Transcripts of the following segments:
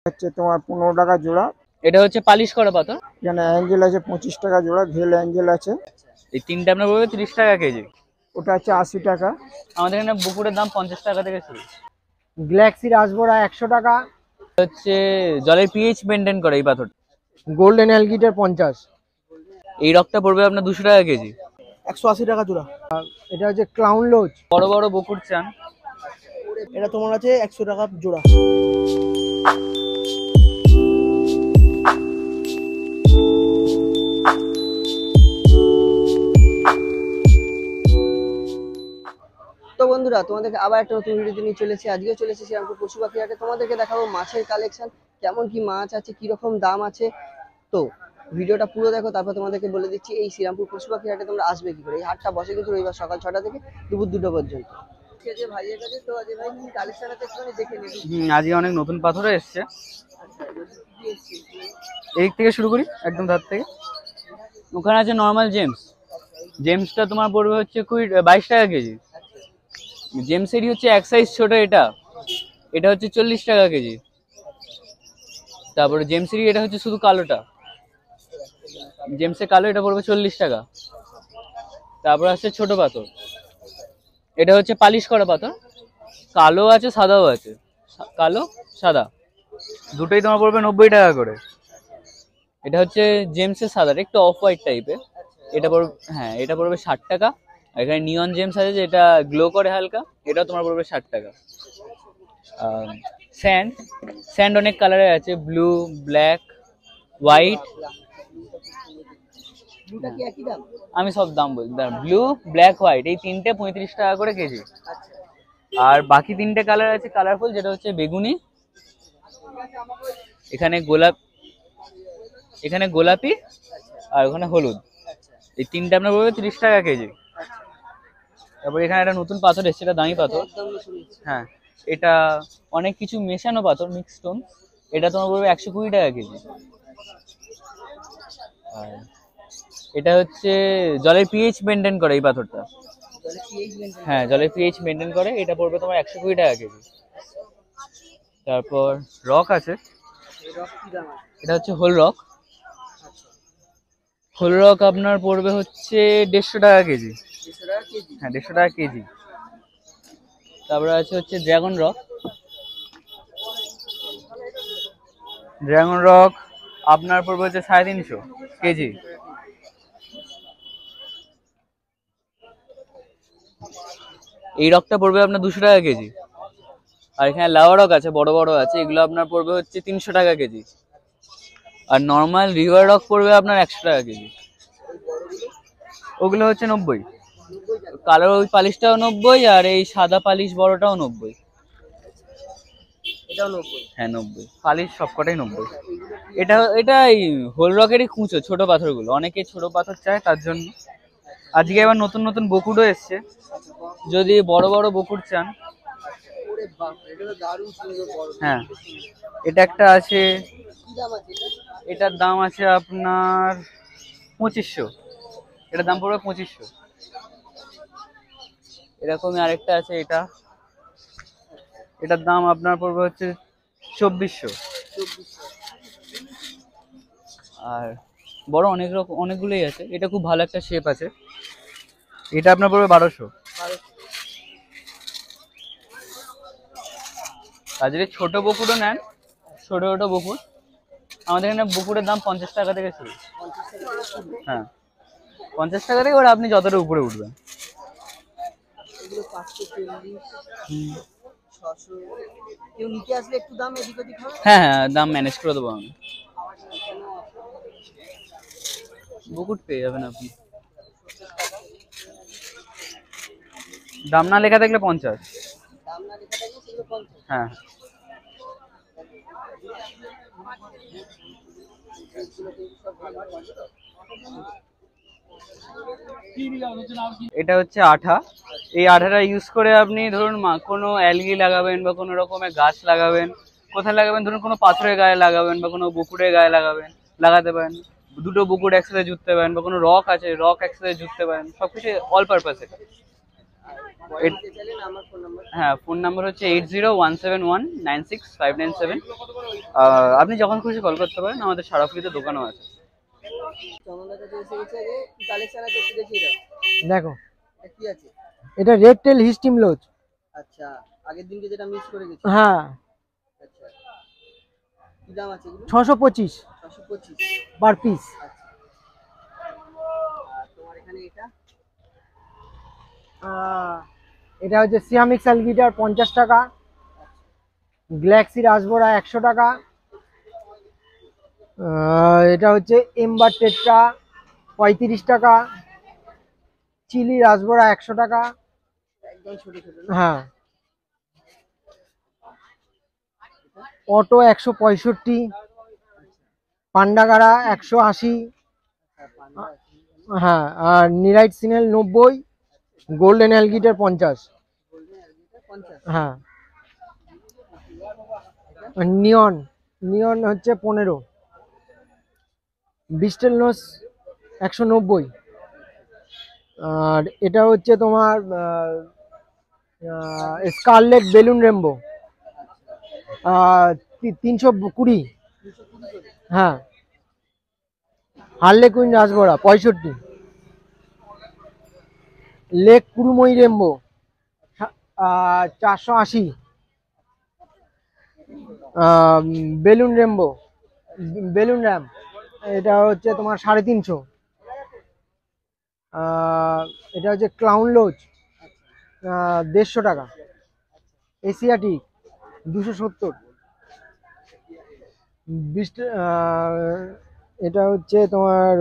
হচ্ছে তোমার 15 টাকা জোড়া। এটা হচ্ছে পালিশ করা পাথর। এখানে অ্যাঞ্জেল আছে 25 টাকা জোড়া, ভেল অ্যাঞ্জেল আছে। এই তিনটা আপনার পড়বে 30 টাকা কেজি। ওটা আছে 80 টাকা। আমাদের এখানে বুকুরের দাম 50 টাকা থেকে শুরু। গ্যালাক্সি রাসবোরা 100 টাকা। হচ্ছে জলের পিএইচ মেনটেন করে এই পাথরটা। Golden algae eater 50। এই রকটা পড়বে আপনার 200 টাকা কেজি। 180 টাকা জোড়া। এটা হচ্ছে ক্লাউন লোচ। বড় বড় বকুর চান, এটা তোমার আছে 100 টাকা জোড়া। তো বন্ধুরা, তোমাদেরকে আবার একটা নতুন ভিডিও নিয়ে চলেছি। আজকেও চলেছি শ্রীরামপুর পশু পাখি হাটে। তোমাদেরকে দেখাবো মাছের কালেকশন, কেমন কি মাছ আছে, কিরকম দাম আছে। তো ভিডিওটা পুরো দেখো, তারপর তোমাদেরকে বলে দিচ্ছি এই শ্রীরামপুর পশু পাখি হাটে তোমরা আসবে কি করে। এই হাটটা বসে কিন্তু রবিবার সকাল 6টা থেকে দুপুর 2টা পর্যন্ত। ভাইয়ের কাছে তো আজকে ভাই কি কালেকশন আছে একটু দেখে নিবি। আজকে অনেক নতুন পাথরও এসছে। এই থেকে শুরু করি, একদম ধার থেকে। ওখানে আছে নর্মাল জেমস। জেমসটা তোমার পড়বে হচ্ছে 22 টাকা কেজি। জেমসেরই হচ্ছে এক সাইজ ছোট, এটা এটা হচ্ছে 40 টাকা কেজি। তারপরে জেমসেরই এটা হচ্ছে শুধু কালোটা, জেমসের কালো, এটা পড়বে 40 টাকা। তারপর আছে ছোট পাথর, এটা হচ্ছে পালিশ করা পাথর। কালো আছে, সাদাও আছে, কালো সাদা দুটোই তোমার পড়বে 90 টাকা করে। এটা হচ্ছে জেমসের সাদা, একটু অফ হোয়াইট টাইপের। এটা পড়বে, হ্যাঁ এটা পড়বে 60 টাকা। এখানে নিয়ন জেমস আছে যেটা গ্লো করে হালকা, এটাও তোমার পড়বে 60 টাকা। স্যান্ড, স্যান্ড অনেক কালারের আছে, ব্লু, ব্ল্যাক, হোয়াইট। আমি সব দাম বলছি, ব্লু, ব্ল্যাক, হোয়াইট এই তিনটে 35 টাকা করে কেজি। আর বাকি তিনটে কালার আছে কালারফুল, যেটা হচ্ছে বেগুনি, এখানে গোলাপি, আর ওখানে হলুদ। এই তিনটে আপনার পড়বে 30 টাকা কেজি। তারপর এখানে একটা নতুন পাথর এসেছে, এটা দামি পাথর। হ্যাঁ, এটা অনেক কিছু মেশানো পাথর, মিক্স স্টোন। এটা তোমার পড়বে 120 টাকা কেজি। আর এটা হচ্ছে জলের পিএইচ মেনটেন করে এই পাথরটা। হ্যাঁ, জলের পিএইচ মেনটেন করে, এটা পড়বে তোমার 120 টাকা কেজি। তারপর রক আছে, এটা হচ্ছে হোল রক। হোল রক আপনার পড়বে হচ্ছে 150 টাকা কেজি। হ্যাঁ, 150 টাকা কেজি। তারপরে আছে হচ্ছে ড্রাগন রক। ড্রাগন রক আপনার পড়বে হচ্ছে 350 কেজি। এই রকটা পড়বে আপনার 200 টাকা কেজি। আর এখানে লাভা রক আছে, বড় বড় আছে, এগুলো আপনার পড়বে হচ্ছে 300 টাকা কেজি। আর নর্মাল রিভার রক পড়বে আপনার 100 টাকা কেজি। ওগুলো হচ্ছে 90। কালো ওই পালিশটাও 90, আর এই সাদা পালিশ বড়টাও 90। হ্যাঁ 90, পালিশ সবকটাই 90। এটা এই হোল রকেরই কুঁচো, ছোট পাথরগুলো, অনেকে ছোট পাথর চায় তার জন্য। আজকে আবার নতুন নতুন বকুড়ও এসছে, যদি বড় বড় বকুড় চান। হ্যাঁ, এটা একটা আছে, এটার দাম আছে আপনার 2500। এটার দাম পড়বে 2500। এরকমই আরেকটা আছে, এটার দাম আপনার পড়বে হচ্ছে 2400। আর বড় অনেকগুলোই আছে। এটা খুব ভালো একটা শেপ আছে, এটা আপনার পড়বে 1200। আর যদি ছোট বকুড়ও নেন, ছোট ছোট বকুড়, আমাদের এখানে বকুড়ের দাম 50 টাকা থেকে শুরু। হ্যাঁ, 50 টাকা থেকে, ওরা আপনি যতটা উপরে উঠবেন। হ্যাঁ হ্যাঁ, দাম ম্যানেজ করে দেবো আমি। বকুট পেয়ে যাবেন আপনি, দাম না লেখা থাকলে 50। হ্যাঁ, এটা হচ্ছে আঠা। এই আঠাটা ইউজ করে আপনি ধরুন কোনো অ্যালগি লাগাবেন বা কোনো রকমের গাছ লাগাবেন। কোথায় লাগাবেন, ধরুন কোনো পাথরের গায়ে লাগাবেন বা কোনো বুকুরের গায়ে লাগাতে পারেন। দুটো বুকুর একসাথে জুড়তে পারেন, বা কোনো রক আছে রক একসাথে জুড়তে পারেন, সবকিছু অল পারপাস। এটা পরে নিতে চাইলে আমার ফোন নাম্বার। হ্যাঁ, ফোন নাম্বার হচ্ছে 8017196597। আপনি যখন খুশি কল করতে পারেন, আমাদের সারাফুলিতে দোকানও আছে। চন্দনদার কাছে এসে গেছে আগে, কি কালেকশন আছে একটু দেখিয়ে দাও। দেখো এটা কি আছে? এটা রেড টেল হিস্টিম লোচ। আচ্ছা, আগের দিনকে যেটা মিস করে গেছি। হ্যাঁ, আচ্ছা, কি দাম আছে এগুলো? 625 625 পার পিস। আচ্ছা, আর তোমার এখানে এটা এটা হচ্ছে সিরামিক সালগিটার 50 টাকা, গ্যালাক্সি রাসবোরা 100 টাকা, এটা হচ্ছে এম্বার টেট্রা 35 টাকা, চিলি রাসবোরা 100 টাকা। একদম ছোট ছোট না? হ্যাঁ, অটো 165, পান্ডাগারা 180। হ্যাঁ, পান্ডা আছে। হ্যাঁ, আর নিরাইট সিনেল 90, গোল্ডেন অ্যালগিটার 50। গোল্ডেন অ্যালগিটা 50। হ্যাঁ, নিয়ন নিয়ন হচ্ছে 15, বিস্টেল নোস 190। আর এটা হচ্ছে তোমার স্কারলেট বেলুন রেমবো 320। হ্যাঁ, harlequin rasbora 65, lake Kurumoi rainbow 480, balloon rainbow balloon ram এটা হচ্ছে তোমার 350। এটা হচ্ছে ক্লাউন লোজ 150 টাকা, এশিয়াটিক 270। এটা হচ্ছে তোমার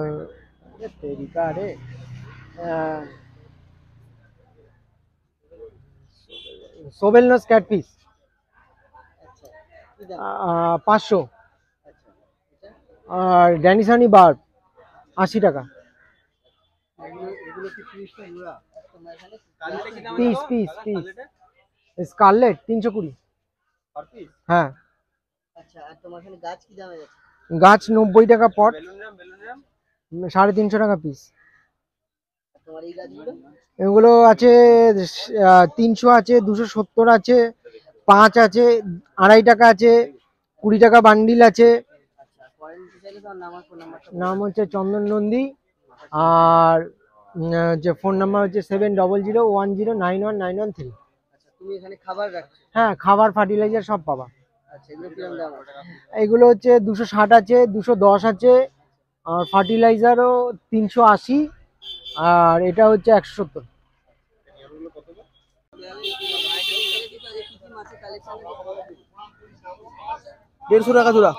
সোবেলনস ক্যাটফিস আচ্ছা, কি দাম? 500। আচ্ছা, এটা আর ড্যানিসানি বার্ব 80 টাকা এগুলো কি 30 টা জোড়া? তোমার এখানে কালেটা কি দাম আছে? Piece piece piece. Scarlet 320। Per piece? হ্যাঁ, আচ্ছা, আর তোমার এখানে গাছ কি দামে আছে? গাছ 90 টাকা পট, বেলুন র্যাম 350 টাকা পিস। আর তোমার এই গাছগুলো? এগুলো আছে 300 আছে, 270 আছে, 5 আছে, 2.5 টাকা আছে, 20 টাকা বান্ডিল আছে। আচ্ছা, পরে নিতে চাইলে তোমার নাম আর ফোন নাম্বারটা নাম হচ্ছে চন্দন নন্দী। আর যে ফোন নাম্বার হচ্ছে 7001091913। আচ্ছা, তুমি এখানে খাবার রাখছো? হ্যাঁ, খাবার ফার্টিলাইজার সব পাবা। আচ্ছা, এগুলো কিরকম দাম আছে? এগুলো হচ্ছে 260 আছে, 210 আছে, আর ফার্টিলাইজারও 380, আর এটা হচ্ছে 170। কি কি মাছের কালেকশন আছে? 150 টাকা জোড়া,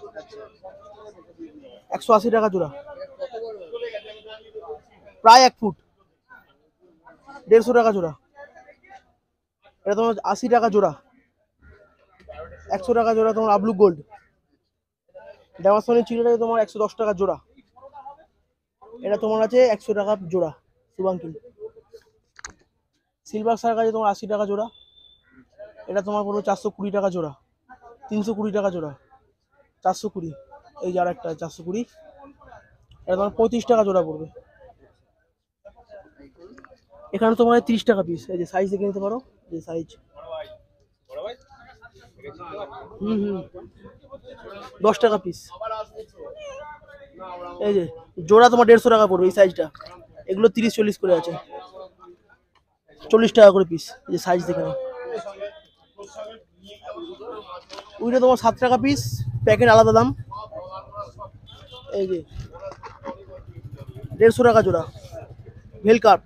180 টাকা জোড়া, কত বড় বড়? প্রায় 1 ফুট। 150 টাকা জোড়া। এটা তোমার 80 টাকা জোড়া, 100 টাকা জোড়া তোমার আবলু গোল্ড। ড্যামাসনের চিড়েটা তোমার 110 টাকা জোড়া। এটা তোমার আছে 100 টাকা জোড়া শুভাঙ্কিল। সিলভার শার্ক আছে তোমার 80 টাকা জোড়া। এটা তোমার পড়বে 420 টাকা জোড়া, 320 টাকা জোড়া, 420। এই যে আরেকটা 420, এটা তোমার 35 টাকা জোড়া পড়বে। এখানে তোমার 30 টাকা পিস। এই যে সাইজ দেখে নিতে পারো, যে সাইজ। হুম হুম 10 টাকা পিস। এই যে জোড়া তোমার 150 টাকা পড়বে এই সাইজটা। এগুলো 30-40 করে আছে, 40 টাকা করে পিস। এই যে সাইজ দেখে নাও। ওইটা তোমার 7 টাকা পিস, প্যাকেট আলাদা দাম। এই যে 150 টাকা জোড়া ভেল কাপ।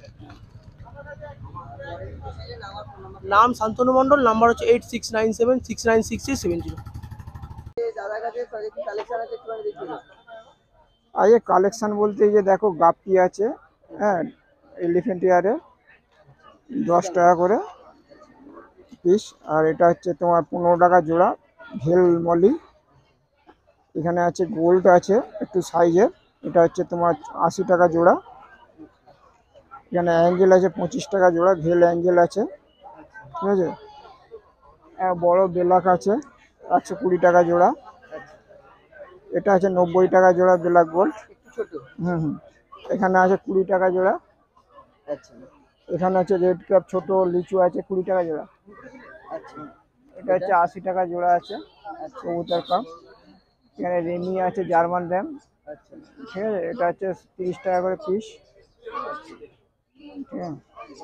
নাম শান্তনু মণ্ডল, নাম্বার হচ্ছে 8697696670। দাদার কাছে কি কালেকশন আছে একটু দেখিয়ে দাও। আজকে কালেকশন বলতে এই যে দেখো গাপ্পি আছে, হ্যাঁ, এলিফ্যান্ট ইয়ারে 10 টাকা করে পিস। আর এটা হচ্ছে তোমার 15 টাকা জোড়া ভেল মলি। এখানে আছে গোল্ড আছে একটু সাইজের, এটা হচ্ছে তোমার 80 টাকা জোড়া। এখানে অ্যাঞ্জেল আছে 25 টাকা জোড়া, ভেল অ্যাঞ্জেল আছে, ঠিক আছে। আর বড় বেলাক আছে 120 টাকা জোড়া। এটা আছে 90 টাকা জোড়া বেলাক গোল্ড। একটু ছোট। হুম। এখানে আছে 20 টাকা জোড়া। আচ্ছা, এখানে হচ্ছে রেড ক্যাপ ছোট লিচু আছে 20 টাকা জোড়া। আচ্ছা এটা হচ্ছে 80 টাকা জোড়া আছে কবুতর কাপ। এখানে রেমি আছে জার্মান র্যাম, আচ্ছা ঠিক আছে, এটা হচ্ছে 30 টাকা করে পিস, ঠিক আছে।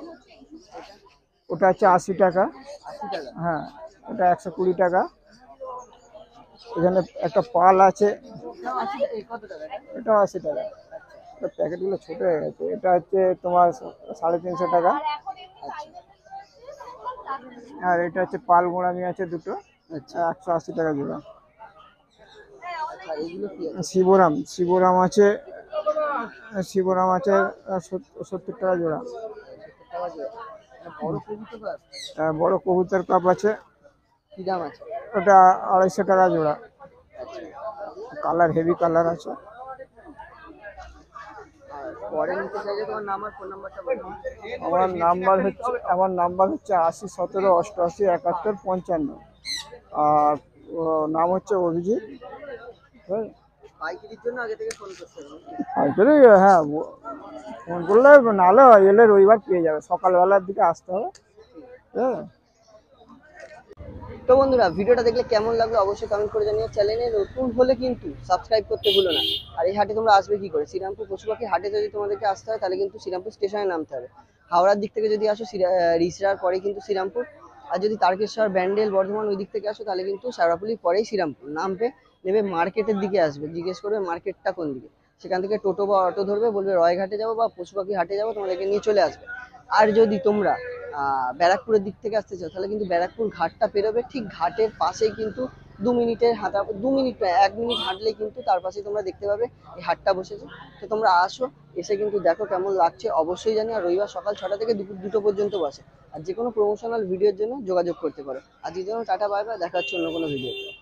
ওটা হচ্ছে 80 টাকা, 80 টাকা। হ্যাঁ ওটা 120 টাকা। এখানে একটা পাল আছে, এটাও 80 এই কত টাকা এটা? এটাও 80 টাকা। এটা প্যাকেটগুলো ছোট হয়ে গেছে। এটা হচ্ছে তোমার 350 টাকা। আর এটা হচ্ছে পাল গোড়ামি আছে দুটো, আচ্ছা 180 টাকা জোড়া। আচ্ছা এগুলো কি আছে? শিবরাম, শিবরাম আছে, শিবরাম আছে 70 টাকা জোড়া। 70 টাকা জোড়া। এটা বড় কবুতর তো আছে? বড় কবুতর কাপ আছে, কি দাম আছে? ওটা 250 টাকা জোড়া। আচ্ছা কালার হেভি কালার আছে। আর পরে নিতে চাইলে তোমার নাম আর ফোন নাম্বারটা বলো। আমার নাম্বার হচ্ছে 80 17 88 71 55। আর নাম হচ্ছে অভিজিৎ, হ্যাঁ। পাইকারির জন্য আগে থেকে ফোন করতে হবে। পাইকারি, হ্যাঁ ফোন করলে, নাহলে এলে রবিবার পেয়ে যাবে, সকালবেলার দিকে আসতে হবে, হ্যাঁ। তো বন্ধুরা ভিডিওটা দেখলে কেমন লাগলো অবশ্যই কমেন্ট করে জানিও। চ্যানেলে নতুন হলে কিন্তু সাবস্ক্রাইব করতে ভুলো না। আর এই হাটে তোমরা আসবে কি করে? শ্রীরামপুর পশুপাখি হাটে যদি তোমাদেরকে আসতে হয় তাহলে কিন্তু শ্রীরামপুর স্টেশনে নামতে হবে। হাওড়ার দিক থেকে যদি আসো রিসরার পরে কিন্তু শ্রীরামপুর। আর যদি তারকেশ্বর ব্যান্ডেল বর্ধমান ওই দিক থেকে আসো তাহলে কিন্তু শেওড়াফুলির পরেই শ্রীরামপুর। নামবে, নেবে মার্কেটের দিকে আসবে, জিজ্ঞেস করবে মার্কেটটা কোন দিকে। সেখান থেকে টোটো বা অটো ধরবে, বলবে রয়ঘাটে যাবো বা পশুপাখি হাটে যাবো, তোমাদেরকে নিয়ে চলে আসবে। আর যদি তোমরা ব্যারাকপুরের দিক থেকে আসতে চাও তাহলে কিন্তু ব্যারাকপুর ঘাটটা পেরোবে, ঠিক ঘাটের পাশেই কিন্তু 2 মিনিটের হাঁটা, 2 মিনিট নয় 1 মিনিট হাঁটলেই কিন্তু তার পাশেই তোমরা দেখতে পাবে এই হাটটা বসেছে। তো তোমরা আসো, এসে কিন্তু দেখো কেমন লাগছে অবশ্যই জানি। আর রবিবার সকাল 6টা থেকে দুপুর 2টো পর্যন্ত বসে। আর যে কোনো প্রমোশনাল ভিডিওর জন্য যোগাযোগ করতে পারো। আজকের জন্য টাটা, বাই বাই, দেখা হচ্ছে অন্য কোনো ভিডিও।